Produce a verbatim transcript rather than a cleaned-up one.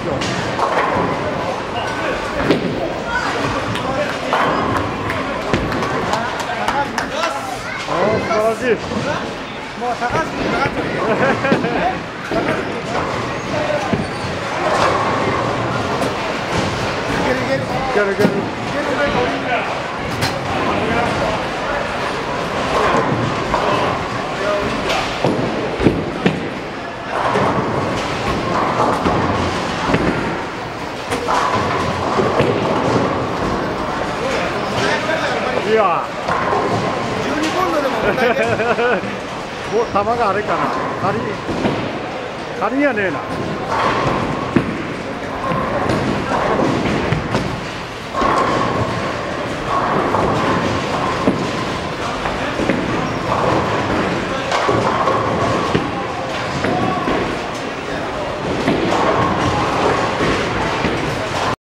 ょう。おー、素晴らしい。 もう高橋君かかってるよ。いけるいける。 いけるいける。いや。 じゅうにポンドでも問題です。 もう球があれかな。仮仮やねえな。